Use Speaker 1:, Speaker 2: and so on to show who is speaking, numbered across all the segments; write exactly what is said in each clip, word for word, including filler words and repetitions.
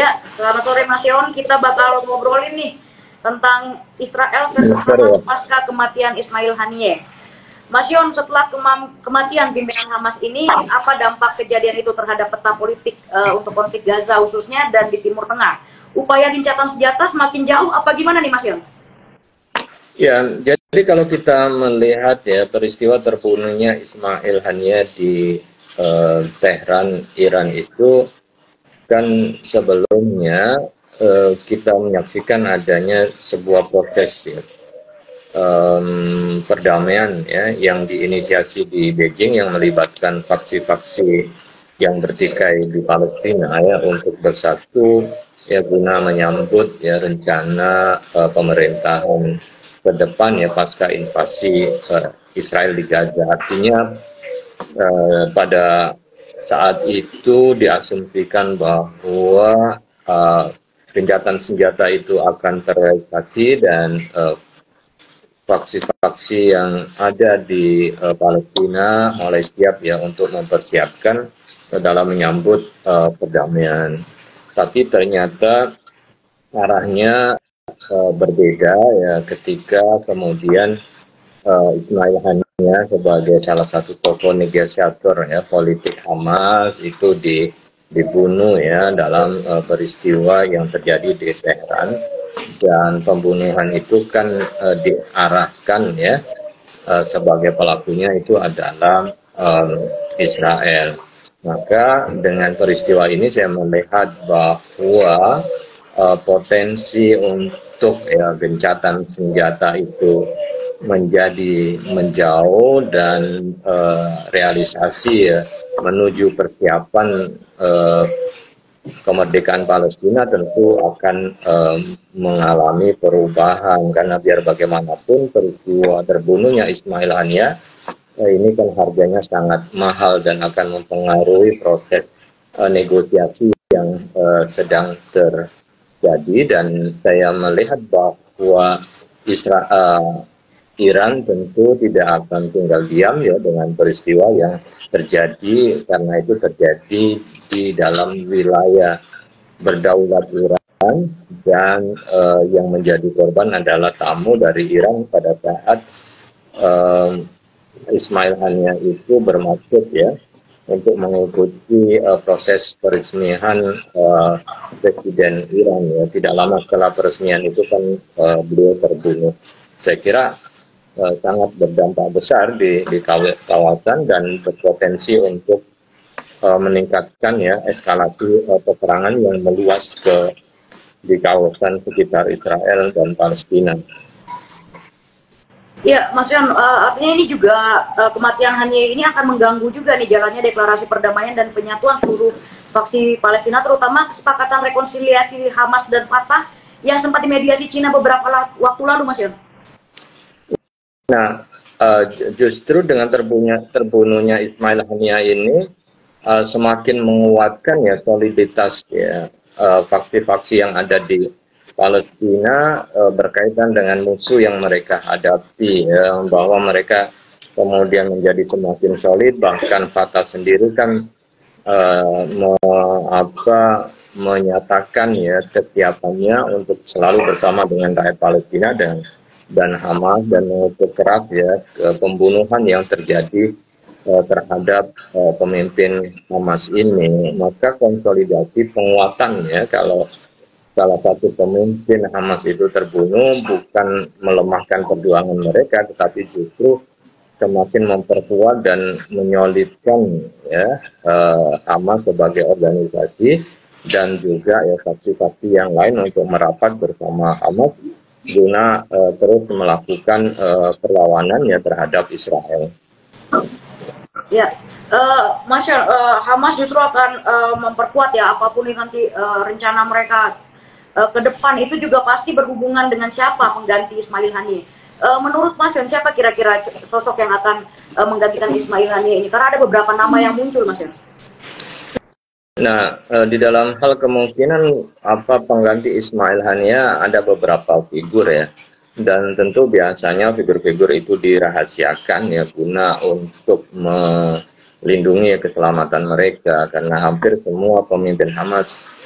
Speaker 1: Ya, selamat sore Mas Yon. Kita bakal ngobrolin nih tentang Israel versus Hamas pasca kematian Ismail Haniyeh. Mas Yon, setelah kema kematian pimpinan Hamas ini, apa dampak kejadian itu terhadap peta politik uh, untuk konflik Gaza khususnya dan di Timur Tengah? Upaya gencatan senjata semakin jauh, apa gimana nih Mas Yon?
Speaker 2: Ya, jadi kalau kita melihat ya peristiwa terbunuhnya Ismail Haniyeh di uh, Tehran, Iran itu kan sebelumnya uh, kita menyaksikan adanya sebuah proses ya, um, perdamaian ya yang diinisiasi di Beijing yang melibatkan faksi-faksi yang bertikai di Palestina ya untuk bersatu ya guna menyambut ya rencana uh, pemerintahan ke depan ya pasca invasi uh, Israel di Gaza. Artinya uh, pada saat itu diasumsikan bahwa uh, gencatan senjata itu akan terrealisasi dan faksi-faksi uh, yang ada di uh, Palestina mulai siap ya untuk mempersiapkan uh, dalam menyambut uh, perdamaian. Tapi ternyata arahnya uh, berbeda ya ketika kemudian uh, Ismail Haniyeh sebagai salah satu tokoh negosiator ya politik Hamas itu di, dibunuh ya dalam uh, peristiwa yang terjadi di Tehran, dan pembunuhan itu kan uh, diarahkan ya uh, sebagai pelakunya itu adalah um, Israel. Maka dengan peristiwa ini saya melihat bahwa uh, potensi untuk ya gencatan senjata itu menjadi menjauh dan uh, realisasi ya menuju persiapan uh, kemerdekaan Palestina tentu akan uh, mengalami perubahan, karena biar bagaimanapun peristiwa terbunuhnya Ismail Haniyeh uh, ini kan harganya sangat mahal dan akan mempengaruhi proses uh, negosiasi yang uh, sedang terjadi. Dan saya melihat bahwa Israel uh, Iran tentu tidak akan tinggal diam ya dengan peristiwa yang terjadi, karena itu terjadi di dalam wilayah berdaulat Iran, dan uh, yang menjadi korban adalah tamu dari Iran pada saat uh, Ismail Haniyeh itu bermaksud ya untuk mengikuti uh, proses peresmian uh, Presiden Iran ya. Tidak lama setelah peresmian itu kan uh, beliau terbunuh. Saya kira Uh, sangat berdampak besar di, di kawasan dan berpotensi untuk uh, meningkatkan ya eskalasi uh, peperangan yang meluas ke di kawasan sekitar Israel dan Palestina.
Speaker 1: Ya, Mas Yon, uh, artinya ini juga uh, kematian Haniyeh ini akan mengganggu juga nih jalannya deklarasi perdamaian dan penyatuan seluruh faksi Palestina, terutama kesepakatan rekonsiliasi Hamas dan Fatah yang sempat dimediasi Cina beberapa waktu lalu, Mas Yon.
Speaker 2: Nah, uh, justru dengan terbunuhnya, terbunuhnya Ismail Haniyeh ini uh, semakin menguatkan ya soliditas ya faksi-faksi uh, yang ada di Palestina uh, berkaitan dengan musuh yang mereka hadapi ya, bahwa mereka kemudian menjadi semakin solid. Bahkan Fatah sendiri kan uh, me, apa, menyatakan ya kesiapannya untuk selalu bersama dengan rakyat Palestina dan dan Hamas, dan mengutuk keras ya pembunuhan yang terjadi uh, terhadap uh, pemimpin Hamas ini. Maka konsolidasi penguatan ya, kalau salah satu pemimpin Hamas itu terbunuh, bukan melemahkan perjuangan mereka, tetapi justru semakin memperkuat dan menyolidkan ya uh, Hamas sebagai organisasi, dan juga ya faksi-faksi yang lain untuk merapat bersama Hamas guna uh, terus melakukan uh, perlawanan ya terhadap Israel.
Speaker 1: Ya, uh, Mas Yon, uh, Hamas justru akan uh, memperkuat ya apapun yang nanti uh, rencana mereka uh, ke depan, itu juga pasti berhubungan dengan siapa pengganti Ismail Haniyeh. Uh, menurut Mas Yon, siapa kira-kira sosok yang akan uh, menggantikan Ismail Haniyeh ini? Karena ada beberapa nama yang muncul, Mas Yon.
Speaker 2: Nah, eh, di dalam hal kemungkinan apa pengganti Ismail Haniyeh ada beberapa figur ya, dan tentu biasanya figur-figur itu dirahasiakan ya guna untuk melindungi keselamatan mereka, karena hampir semua pemimpin Hamas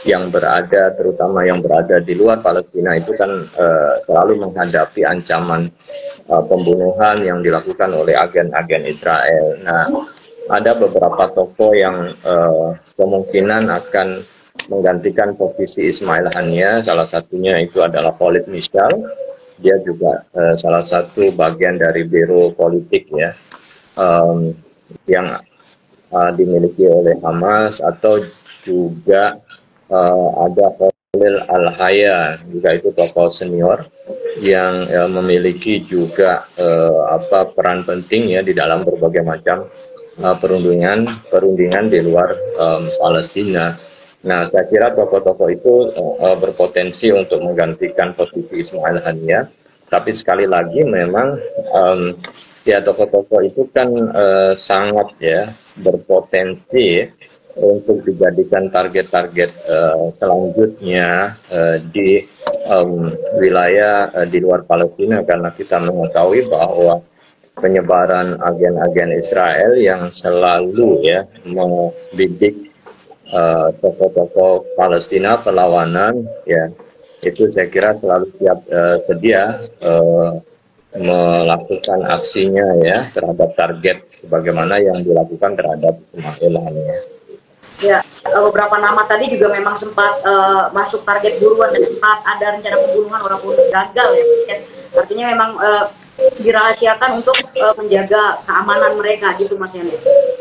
Speaker 2: yang berada, terutama yang berada di luar Palestina itu kan uh, selalu menghadapi ancaman uh, pembunuhan yang dilakukan oleh agen-agen Israel. Nah, ada beberapa tokoh yang uh, kemungkinan akan menggantikan posisi Ismail Haniyeh. Salah satunya itu adalah Khalid Mishal. Dia juga uh, salah satu bagian dari biro politik ya, um, yang uh, dimiliki oleh Hamas, atau juga uh, ada Khalil Al-Haya, juga itu tokoh senior yang uh, memiliki juga uh, apa peran penting ya di dalam berbagai macam uh, perundingan perundingan di luar um, Palestina. Nah, saya kira tokoh-tokoh itu uh, berpotensi untuk menggantikan posisi Ismail Haniyeh. Tapi sekali lagi memang um, ya tokoh-tokoh itu kan uh, sangat ya berpotensi untuk dijadikan target-target uh, selanjutnya uh, di um, wilayah uh, di luar Palestina, karena kita mengetahui bahwa penyebaran agen-agen Israel yang selalu ya membidik uh, tokoh-tokoh Palestina perlawanan ya, itu saya kira selalu siap uh, sedia uh, melakukan aksinya ya terhadap target sebagaimana yang dilakukan terhadap Ismail Haniyeh.
Speaker 1: Ya, beberapa nama tadi juga memang sempat uh, masuk target buruan dan sempat ada rencana pembunuhan walaupun gagal ya. Artinya memang uh, dirahasiakan untuk uh, menjaga keamanan mereka gitu Mas Yani.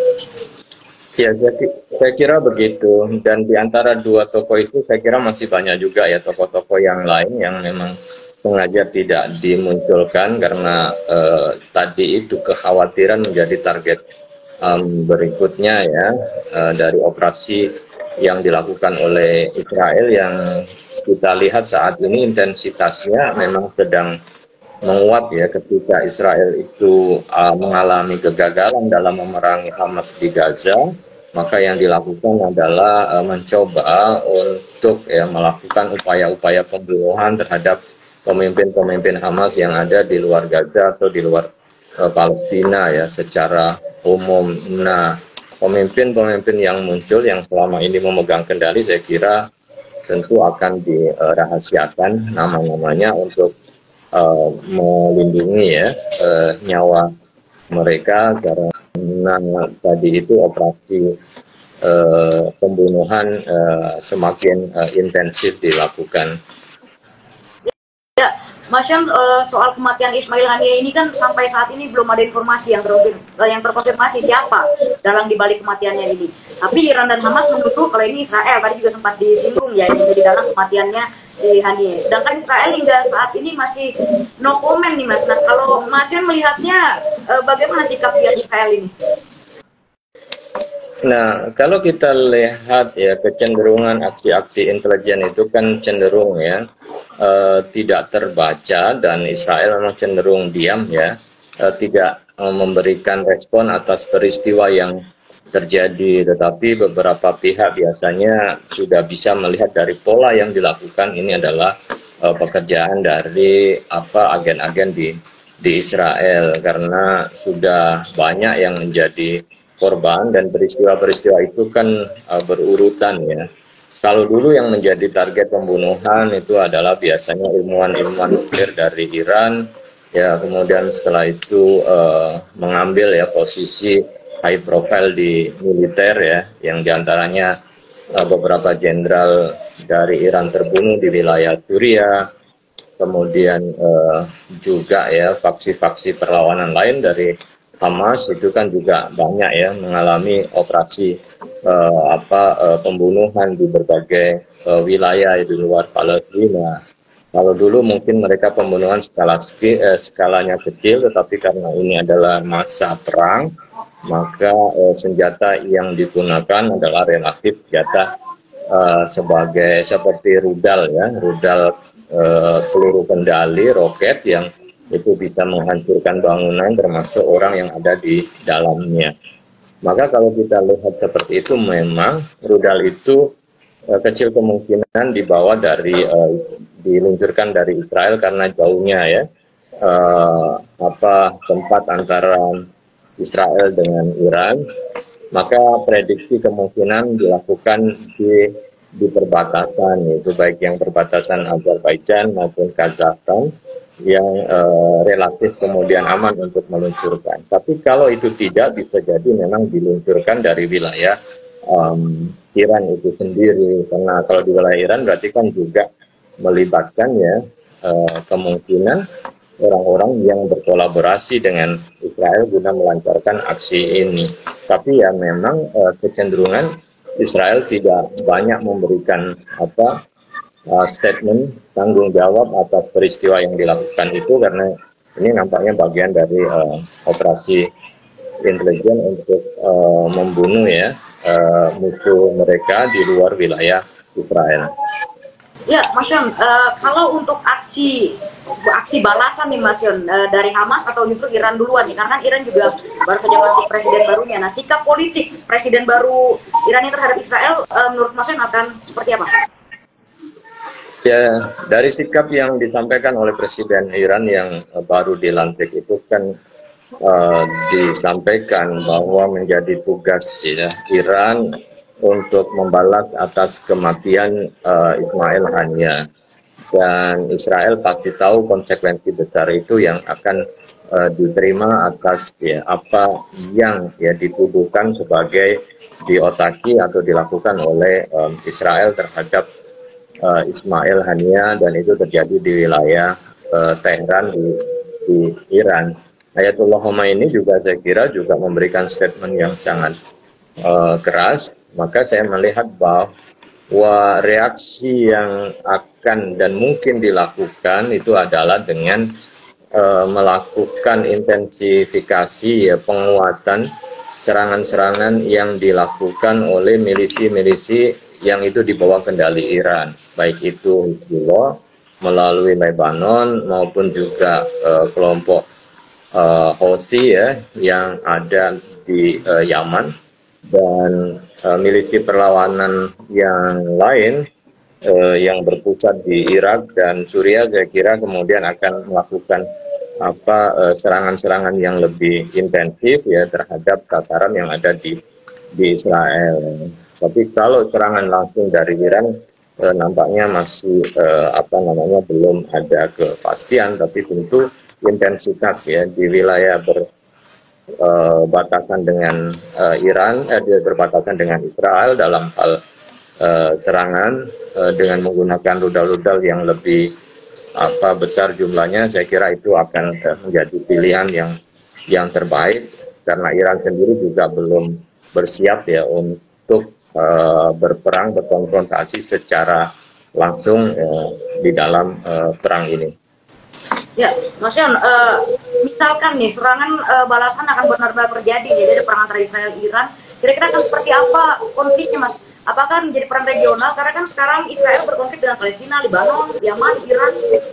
Speaker 2: Ya, jadi saya kira begitu. Dan di antara dua tokoh itu saya kira masih banyak juga ya tokoh-tokoh yang lain yang memang sengaja tidak dimunculkan karena uh, tadi itu kekhawatiran menjadi target Um, berikutnya ya uh, dari operasi yang dilakukan oleh Israel, yang kita lihat saat ini intensitasnya memang sedang menguat ya, ketika Israel itu uh, mengalami kegagalan dalam memerangi Hamas di Gaza, maka yang dilakukan adalah uh, mencoba untuk ya melakukan upaya-upaya pembunuhan terhadap pemimpin-pemimpin Hamas yang ada di luar Gaza atau di luar uh, Palestina ya secara umum. Nah, pemimpin-pemimpin yang muncul yang selama ini memegang kendali saya kira tentu akan dirahasiakan nama-namanya untuk uh, melindungi ya uh, nyawa mereka, karena tadi itu operasi uh, pembunuhan uh, semakin uh, intensif dilakukan.
Speaker 1: Ya, Mas Syam, uh, soal kematian Ismail Haniyeh ini kan sampai saat ini belum ada informasi yang terkonfirmasi, yang terkonfirmasi siapa dalam dibalik kematiannya ini. Tapi Iran dan Hamas menuduh kalau ini Israel, tadi juga sempat disinggung ya, yang menjadi dalam kematiannya di Haniyeh. Sedangkan Israel hingga saat ini masih no comment nih Mas. Nah, kalau Mas Syam melihatnya uh, bagaimana sikap pihak Israel ini?
Speaker 2: Nah, kalau kita lihat ya kecenderungan aksi-aksi intelijen itu kan cenderung ya uh, tidak terbaca, dan Israel memang cenderung diam ya, uh, tidak uh, memberikan respon atas peristiwa yang terjadi. Tetapi beberapa pihak biasanya sudah bisa melihat dari pola yang dilakukan ini adalah uh, pekerjaan dari apa agen-agen di di Israel, karena sudah banyak yang menjadi korban dan peristiwa-peristiwa itu kan uh, berurutan ya. Kalau dulu yang menjadi target pembunuhan itu adalah biasanya ilmuwan-ilmuwan nuklir dari Iran ya, kemudian setelah itu uh, mengambil ya posisi high profile di militer ya, yang diantaranya uh, beberapa jenderal dari Iran terbunuh di wilayah Suriah, kemudian uh, juga ya faksi-faksi perlawanan lain dari Hamas itu kan juga banyak ya mengalami operasi uh, apa uh, pembunuhan di berbagai uh, wilayah di luar Palestina. Kalau dulu mungkin mereka pembunuhan skala eh, skalanya kecil, tetapi karena ini adalah masa perang, maka eh, senjata yang digunakan adalah relatif senjata uh, sebagai seperti rudal ya, rudal uh, peluru kendali roket yang itu bisa menghancurkan bangunan termasuk orang yang ada di dalamnya. Maka kalau kita lihat seperti itu, memang rudal itu uh, kecil kemungkinan dibawa dari uh, diluncurkan dari Israel karena jauhnya ya uh, apa tempat antara Israel dengan Iran. Maka prediksi kemungkinan dilakukan di di perbatasan, yaitu baik yang perbatasan Azerbaijan maupun Kazakhstan yang uh, relatif kemudian aman untuk meluncurkan. Tapi kalau itu tidak, bisa jadi memang diluncurkan dari wilayah um, Iran itu sendiri, karena kalau di wilayah Iran berarti kan juga melibatkan ya uh, kemungkinan orang-orang yang berkolaborasi dengan Israel guna melancarkan aksi ini. Tapi ya memang uh, kecenderungan Israel tidak banyak memberikan apa uh, statement tanggung jawab atas peristiwa yang dilakukan itu, karena ini nampaknya bagian dari uh, operasi intelijen untuk uh, membunuh ya uh, musuh mereka di luar wilayah Israel.
Speaker 1: Ya, Mas Yon, uh, kalau untuk aksi aksi balasan nih Mas Yon, uh, dari Hamas atau justru Iran duluan nih, karena Iran juga baru saja melantik presiden barunya. Nah, sikap politik presiden baru Iran ini terhadap Israel, uh, menurut Mas Yon akan seperti apa?
Speaker 2: Ya, dari sikap yang disampaikan oleh presiden Iran yang uh, baru dilantik itu kan uh, disampaikan bahwa menjadi tugas ya Iran untuk membalas atas kematian uh, Ismail Haniyeh, dan Israel pasti tahu konsekuensi besar itu yang akan uh, diterima atas ya apa yang ya dituduhkan sebagai diotaki atau dilakukan oleh um, Israel terhadap uh, Ismail Haniyeh, dan itu terjadi di wilayah uh, Tehran di, di Iran. Ayatullah Khomeini juga saya kira juga memberikan statement yang sangat uh, keras. Maka saya melihat bahwa reaksi yang akan dan mungkin dilakukan itu adalah dengan uh, melakukan intensifikasi ya penguatan serangan-serangan yang dilakukan oleh milisi-milisi yang itu di bawah kendali Iran, baik itu Hizbullah melalui Lebanon maupun juga uh, kelompok uh, Houthi ya yang ada di uh, Yaman, dan uh, milisi perlawanan yang lain uh, yang berpusat di Irak dan Suriah, saya kira kemudian akan melakukan apa serangan-serangan uh, yang lebih intensif ya terhadap tataran yang ada di di Israel. Tapi kalau serangan langsung dari Iran uh, nampaknya masih uh, apa namanya belum ada kepastian, tapi tentu intensitas ya di wilayah ber Uh, batasan dengan uh, Iran, eh, dia berbatasan dengan Israel dalam hal uh, serangan uh, dengan menggunakan rudal-rudal yang lebih apa besar jumlahnya, saya kira itu akan uh, menjadi pilihan yang yang terbaik, karena Iran sendiri juga belum bersiap ya untuk uh, berperang berkonfrontasi secara langsung uh, di dalam uh, perang ini.
Speaker 1: Ya, Mas Yon, uh, misalkan nih serangan uh, balasan akan benar-benar terjadi, jadi ada perang antara Israel dan Iran, kira-kira akan seperti apa konfliknya, Mas? Apakah menjadi perang regional? Karena kan sekarang Israel berkonflik dengan Palestina, Lebanon, Yaman, Iran.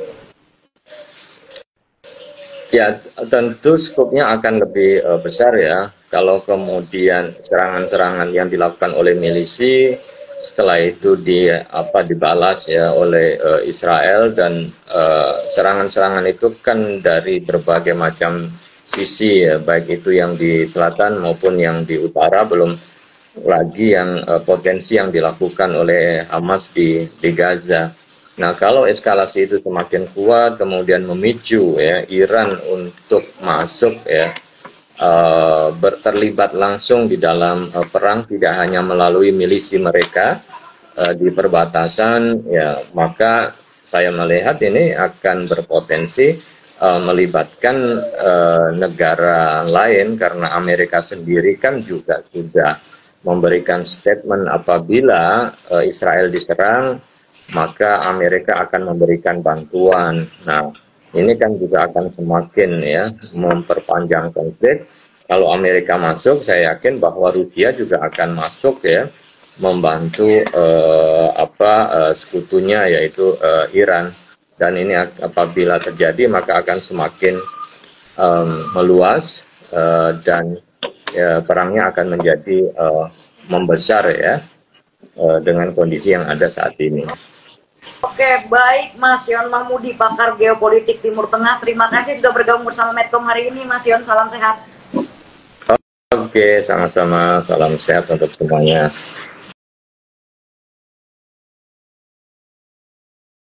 Speaker 2: Ya, tentu skopnya akan lebih uh, besar ya, kalau kemudian serangan-serangan yang dilakukan oleh milisi setelah itu di apa dibalas ya oleh uh, Israel, dan serangan-serangan uh, itu kan dari berbagai macam sisi ya, baik itu yang di selatan maupun yang di utara, belum lagi yang uh, potensi yang dilakukan oleh Hamas di di Gaza. Nah, kalau eskalasi itu semakin kuat kemudian memicu ya Iran untuk masuk ya Uh, berterlibat langsung di dalam uh, perang, tidak hanya melalui milisi mereka uh, di perbatasan ya, maka saya melihat ini akan berpotensi uh, melibatkan uh, negara lain, karena Amerika sendiri kan juga sudah memberikan statement apabila uh, Israel diserang maka Amerika akan memberikan bantuan. Nah, ini kan juga akan semakin ya memperpanjang konflik. Kalau Amerika masuk, saya yakin bahwa Rusia juga akan masuk ya, membantu eh, apa eh, sekutunya yaitu eh, Iran. Dan ini apabila terjadi maka akan semakin um, meluas uh, dan ya, perangnya akan menjadi uh, membesar ya uh, dengan kondisi yang ada saat ini.
Speaker 1: Oke, baik Mas Yon Mahmudi, pakar geopolitik Timur Tengah. Terima kasih sudah bergabung bersama Medcom hari ini, Mas Yon. Salam sehat.
Speaker 2: Oke, sama-sama. Salam sehat untuk semuanya.